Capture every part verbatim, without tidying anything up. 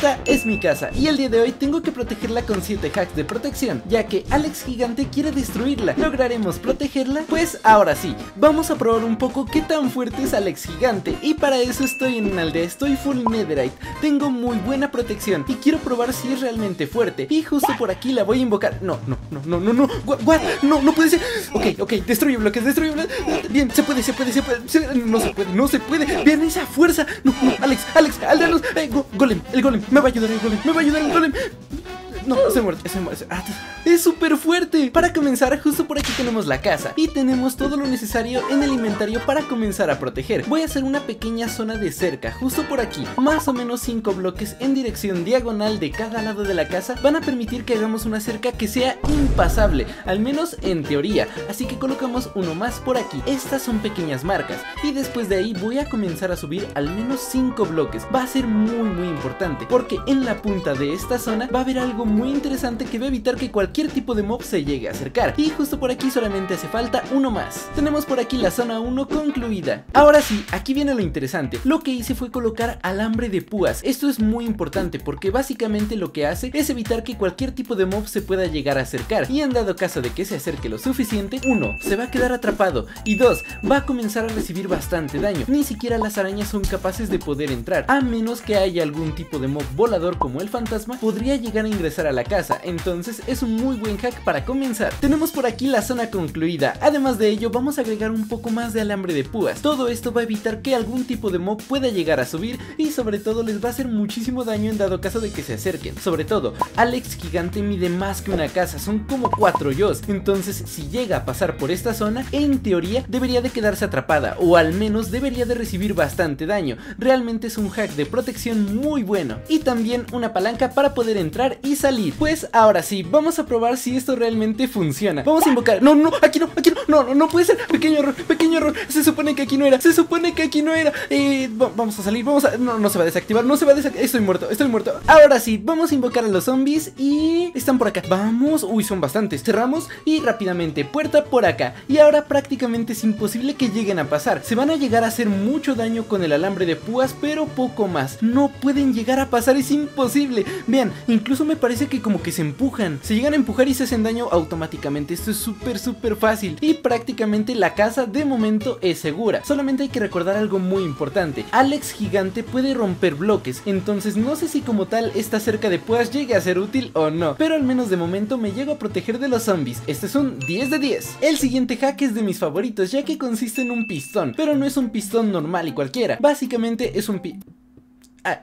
esta es mi casa y el día de hoy tengo que protegerla con siete hacks de protección, ya que Alex Gigante quiere destruirla. ¿Lograremos protegerla? Pues ahora sí, vamos a probar un poco qué tan fuerte es Alex Gigante, y para eso estoy en una aldea, estoy full netherite, tengo muy buena protección y quiero probar si es realmente fuerte, y justo por aquí la voy a invocar. No, no, no, no, no, no, what, no, no puede ser. Ok, ok, destruye bloques, destruye bloques. Bien, se puede, se puede, se puede, se... no se puede, no se puede. Vean esa fuerza. No, no, Alex, Alex, aldeanos, eh, go, golem, el golem, me va a ayudar el golem, me va a ayudar el golem. No, se muere, se muere. Ah, es súper fuerte. Para comenzar, justo por aquí tenemos la casa y tenemos todo lo necesario en el inventario para comenzar a proteger. Voy a hacer una pequeña zona de cerca, justo por aquí. Más o menos cinco bloques en dirección diagonal de cada lado de la casa van a permitir que hagamos una cerca que sea impasable, al menos en teoría. Así que colocamos uno más por aquí. Estas son pequeñas marcas y después de ahí voy a comenzar a subir al menos cinco bloques. Va a ser muy muy importante porque en la punta de esta zona va a haber algo muy interesante que va a evitar que cualquier tipo de mob se llegue a acercar. Y justo por aquí solamente hace falta uno más. Tenemos por aquí la zona uno concluida. Ahora sí, aquí viene lo interesante. Lo que hice fue colocar alambre de púas. Esto es muy importante porque básicamente lo que hace es evitar que cualquier tipo de mob se pueda llegar a acercar. Y en dado caso de que se acerque lo suficiente, uno, se va a quedar atrapado, y dos, va a comenzar a recibir bastante daño. Ni siquiera las arañas son capaces de poder entrar, a menos que haya algún tipo de mob volador como el fantasma, podría llegar a ingresar a la casa. Entonces es un muy buen hack para comenzar. Tenemos por aquí la zona concluida. Además de ello vamos a agregar un poco más de alambre de púas. Todo esto va a evitar que algún tipo de mob pueda llegar a subir y sobre todo les va a hacer muchísimo daño en dado caso de que se acerquen. Sobre todo, Alex Gigante mide más que una casa, son como cuatro yos. Entonces si llega a pasar por esta zona, en teoría debería de quedarse atrapada, o al menos debería de recibir bastante daño. Realmente es un hack de protección muy bueno. Y también una palanca para poder entrar y salir. Pues ahora sí, vamos a probar si esto realmente funciona. Vamos a invocar. No, no, aquí no, aquí no, no, no, no puede ser. Pequeño error, pequeño error. Se supone que aquí no era, se supone que aquí no era. Eh, vamos a salir, vamos a... No, no se va a desactivar, no se va a desactivar. Estoy muerto, estoy muerto. Ahora sí, vamos a invocar a los zombies y... están por acá. Vamos, uy, son bastantes. Cerramos y rápidamente, puerta por acá. Y ahora prácticamente es imposible que lleguen a pasar. Se van a llegar a hacer mucho daño con el alambre de púas, pero poco más. No pueden llegar a pasar, es imposible. Vean, incluso me parece que como que se empujan, se llegan a empujar y se hacen daño automáticamente. Esto es súper súper fácil y prácticamente la casa de momento es segura. Solamente hay que recordar algo muy importante: Alex Gigante puede romper bloques, entonces no sé si como tal esta cerca de púas llegue a ser útil o no, pero al menos de momento me llego a proteger de los zombies. Este es un diez de diez. El siguiente hack es de mis favoritos, ya que consiste en un pistón, pero no es un pistón normal y cualquiera. Básicamente es un pi... Ah...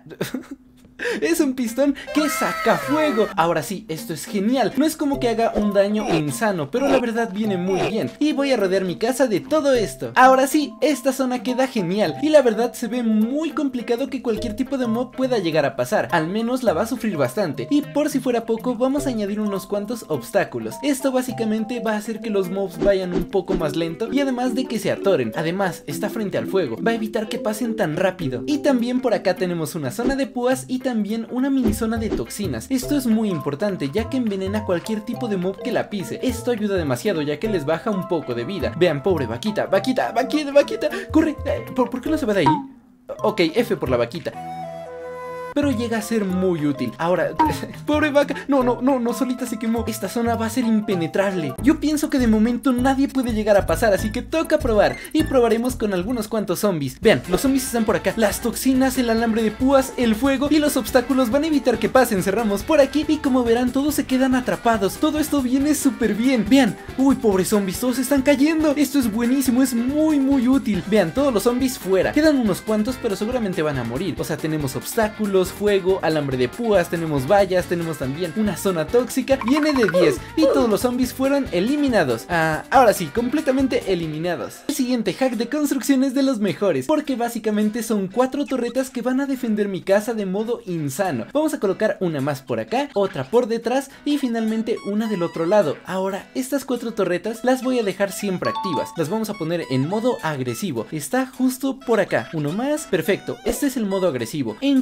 Es un pistón que saca fuego. Ahora sí, esto es genial. No es como que haga un daño insano, pero la verdad viene muy bien. Y voy a rodear mi casa de todo esto. Ahora sí, esta zona queda genial. Y la verdad se ve muy complicado que cualquier tipo de mob pueda llegar a pasar. Al menos la va a sufrir bastante. Y por si fuera poco, vamos a añadir unos cuantos obstáculos. Esto básicamente va a hacer que los mobs vayan un poco más lento, y además de que se atoren. Además, está frente al fuego, va a evitar que pasen tan rápido. Y también por acá tenemos una zona de púas y también también una mini zona de toxinas. Esto es muy importante ya que envenena cualquier tipo de mob que la pise. Esto ayuda demasiado ya que les baja un poco de vida. Vean, pobre vaquita, vaquita, vaquita, vaquita, corre. ¿Por, ¿por qué no se va de ahí? Ok, F por la vaquita. Pero llega a ser muy útil. Ahora, pobre vaca, no, no, no, no, solita se quemó. Esta zona va a ser impenetrable. Yo pienso que de momento nadie puede llegar a pasar, así que toca probar. Y probaremos con algunos cuantos zombies. Vean, los zombies están por acá. Las toxinas, el alambre de púas, el fuego y los obstáculos van a evitar que pasen. Cerramos por aquí y como verán todos se quedan atrapados. Todo esto viene súper bien. Vean, uy, pobres zombies, todos están cayendo. Esto es buenísimo, es muy muy útil. Vean, todos los zombies fuera. Quedan unos cuantos pero seguramente van a morir. O sea, tenemos obstáculos, fuego, alambre de púas, tenemos vallas, tenemos también una zona tóxica. Viene de diez y todos los zombies fueron eliminados. Ah, ahora sí, completamente eliminados. El siguiente hack de construcción es de los mejores, porque básicamente son cuatro torretas que van a defender mi casa de modo insano. Vamos a colocar una más por acá, otra por detrás y finalmente una del otro lado. Ahora, estas cuatro torretas las voy a dejar siempre activas. Las vamos a poner en modo agresivo. Está justo por acá. Uno más, perfecto. Este es el modo agresivo. En cuanto a algún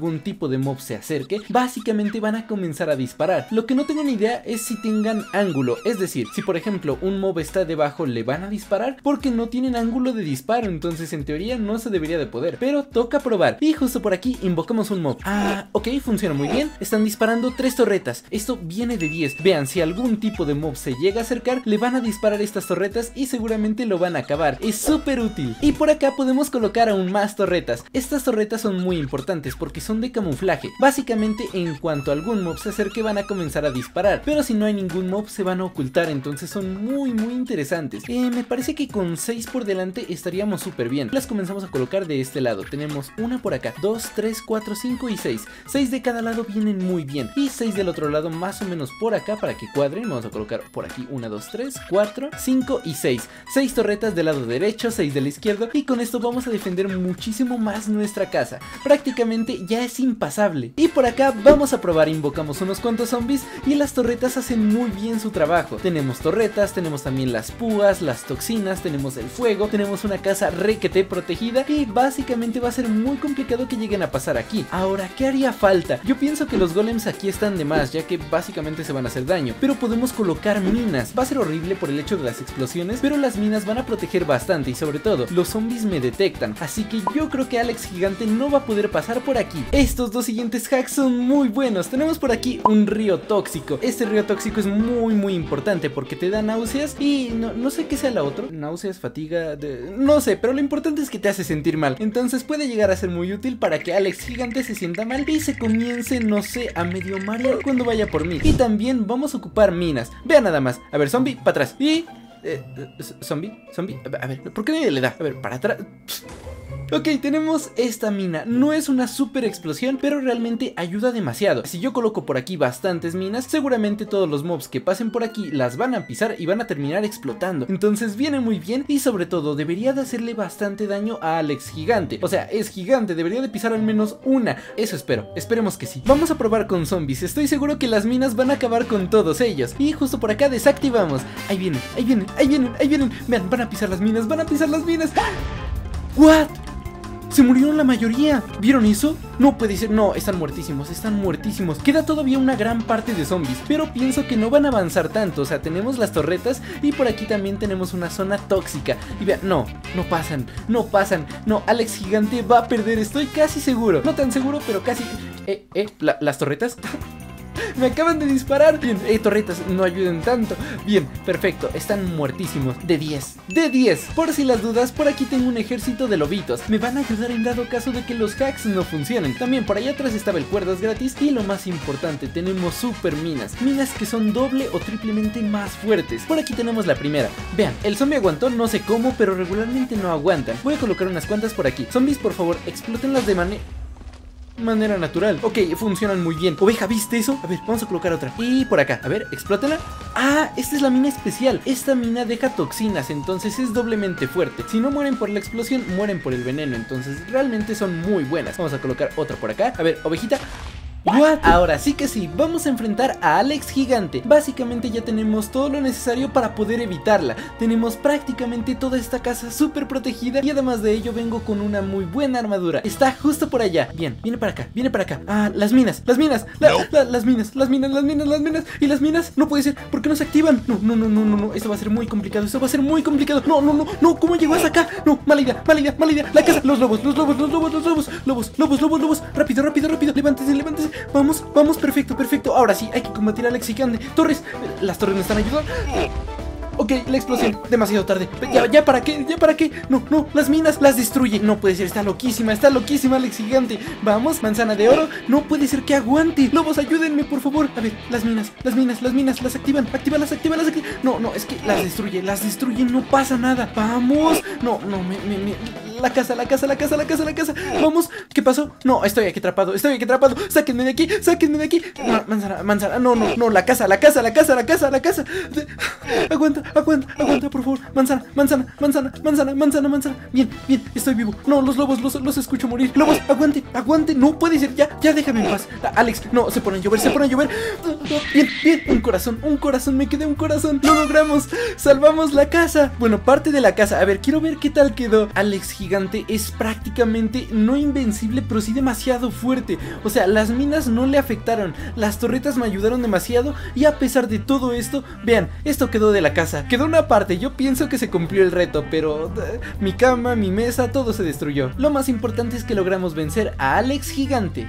algún tipo de mob se acerque, básicamente van a comenzar a disparar. Lo que no tengo ni idea es si tengan ángulo, es decir, si por ejemplo un mob está debajo, le van a disparar porque no tienen ángulo de disparo, entonces en teoría no se debería de poder, pero toca probar. Y justo por aquí invocamos un mob. Ah, ok, funciona muy bien. Están disparando tres torretas, esto viene de diez. Vean, si algún tipo de mob se llega a acercar, le van a disparar estas torretas y seguramente lo van a acabar. Es súper útil. Y por acá podemos colocar aún más torretas. Estas torretas son muy importantes porque son de camuflaje. Básicamente en cuanto algún mob se acerque van a comenzar a disparar, pero si no hay ningún mob se van a ocultar, entonces son muy muy interesantes. eh, Me parece que con seis por delante estaríamos súper bien. Las comenzamos a colocar de este lado. Tenemos una por acá, dos, tres, cuatro, cinco y seis. seis de cada lado vienen muy bien y seis del otro lado más o menos por acá para que cuadren. Vamos a colocar por aquí uno, dos, tres, cuatro, cinco y seis. seis torretas del lado derecho, seis del izquierdo, y con esto vamos a defender muchísimo más nuestra casa. Prácticamente ya es impasable. Y por acá vamos a probar, invocamos unos cuantos zombies y las torretas hacen muy bien su trabajo. Tenemos torretas, tenemos también las púas, las toxinas, tenemos el fuego, tenemos una casa requete protegida y básicamente va a ser muy complicado que lleguen a pasar aquí. Ahora, ¿qué haría falta? Yo pienso que los golems aquí están de más, ya que básicamente se van a hacer daño, pero podemos colocar minas. Va a ser horrible por el hecho de las explosiones, pero las minas van a proteger bastante y sobre todo, los zombies me detectan, así que yo creo que Alex Gigante no va a poder pasar por aquí. Estos dos siguientes hacks son muy buenos. Tenemos por aquí un río tóxico. Este río tóxico es muy muy importante porque te da náuseas y no, no sé qué sea la otra. Náuseas, fatiga, de... no sé, pero lo importante es que te hace sentir mal. Entonces puede llegar a ser muy útil para que Alex Gigante se sienta mal y se comience, no sé, a medio marear cuando vaya por mí. Y también vamos a ocupar minas. Vean nada más. A ver, zombie, para atrás. Y... Eh, zombie, zombie, a ver, ¿por qué nadie le da? A ver, para atrás. Ok, tenemos esta mina. No es una super explosión, pero realmente ayuda demasiado. Si yo coloco por aquí bastantes minas, seguramente todos los mobs que pasen por aquí las van a pisar y van a terminar explotando. Entonces viene muy bien y sobre todo debería de hacerle bastante daño a Alex Gigante. O sea, es gigante, debería de pisar al menos una. Eso espero, esperemos que sí. Vamos a probar con zombies. Estoy seguro que las minas van a acabar con todos ellos. Y justo por acá desactivamos. Ahí vienen, ahí vienen, ahí vienen, ahí vienen. Vean, van a pisar las minas, van a pisar las minas. ¿What? ¡Se murieron la mayoría! ¿Vieron eso? No puede ser, no, están muertísimos, están muertísimos. Queda todavía una gran parte de zombies, pero pienso que no van a avanzar tanto. O sea, tenemos las torretas y por aquí también tenemos una zona tóxica. Y vean, no, no pasan, no pasan. No, Alex Gigante va a perder, estoy casi seguro. No tan seguro, pero casi. Eh, eh, ¿la, las torretas? Me acaban de disparar. Bien, eh, torretas, no ayuden tanto. Bien, perfecto, están muertísimos. De diez, de diez. Por si las dudas, por aquí tengo un ejército de lobitos. Me van a ayudar en dado caso de que los hacks no funcionen. También por allá atrás estaba el cuerdas gratis. Y lo más importante, tenemos super minas. Minas que son doble o triplemente más fuertes. Por aquí tenemos la primera. Vean, el zombie aguantó, no sé cómo, pero regularmente no aguantan. Voy a colocar unas cuantas por aquí. Zombies, por favor, explótenlas de manera... manera natural. Ok, funcionan muy bien. Oveja, ¿viste eso? A ver, vamos a colocar otra. Y por acá, a ver, explótala. Ah, esta es la mina especial. Esta mina deja toxinas, entonces es doblemente fuerte. Si no mueren por la explosión, mueren por el veneno. Entonces realmente son muy buenas. Vamos a colocar otra por acá. A ver, ovejita. ¿What? Ahora sí que sí, vamos a enfrentar a Alex Gigante. Básicamente ya tenemos todo lo necesario para poder evitarla. Tenemos prácticamente toda esta casa súper protegida y además de ello vengo con una muy buena armadura. Está justo por allá. Bien, viene para acá, viene para acá. Ah, las minas, las minas, la, no. la, las minas, las minas, las minas, las minas. Y las minas, no puede ser, ¿por qué no se activan? No, no, no, no, no, no, esto va a ser muy complicado, esto va a ser muy complicado. No, no, no, no, ¿cómo llegó hasta acá? No, mala idea, mala idea, mala idea. La casa, los lobos, los lobos, los lobos, los lobos, lobos, lobos, lobos, lobos. Rápido, rápido, rápido, levántese, levántese. Vamos, vamos, perfecto, perfecto. Ahora sí, hay que combatir a Alex Gigante. Torres, las torres me están ayudando. Ok, la explosión, demasiado tarde. Ya, ya para qué, ya para qué. No, no, las minas las destruye. No puede ser, está loquísima, está loquísima Alex Gigante. Vamos, manzana de oro. No puede ser que aguante. Lobos, ayúdenme, por favor. A ver, las minas, las minas, las minas, las activan, actívalas, actívalas, actívalas. No, no, es que las destruye, las destruye, no pasa nada. Vamos. No, no, me, me, me. La casa, la casa, la casa, la casa, la casa. Vamos, ¿qué pasó? No, estoy aquí atrapado, estoy aquí atrapado. Sáquenme de aquí, sáquenme de aquí. No, manzana, manzana, no, no, no, la casa, la casa, la casa, la casa, la casa. Aguanta, aguanta, aguanta, por favor. Manzana, manzana, manzana, manzana, manzana, manzana. Bien, bien, estoy vivo. No, los lobos, los, los escucho morir. Lobos, aguante, aguante, no puede ser, ya, ya déjame en paz. Alex, no, se ponen a llover, se ponen a llover. Bien, bien, un corazón, un corazón, me quedé un corazón. Lo logramos, salvamos la casa. Bueno, parte de la casa, a ver, quiero ver qué tal quedó Alex Gigante. Gigante es prácticamente no invencible, pero sí demasiado fuerte. O sea, las minas no le afectaron, las torretas me ayudaron demasiado, y a pesar de todo esto, vean, esto quedó de la casa. Quedó una parte, yo pienso que se cumplió el reto, pero uh, mi cama, mi mesa, todo se destruyó. Lo más importante es que logramos vencer a Alex Gigante.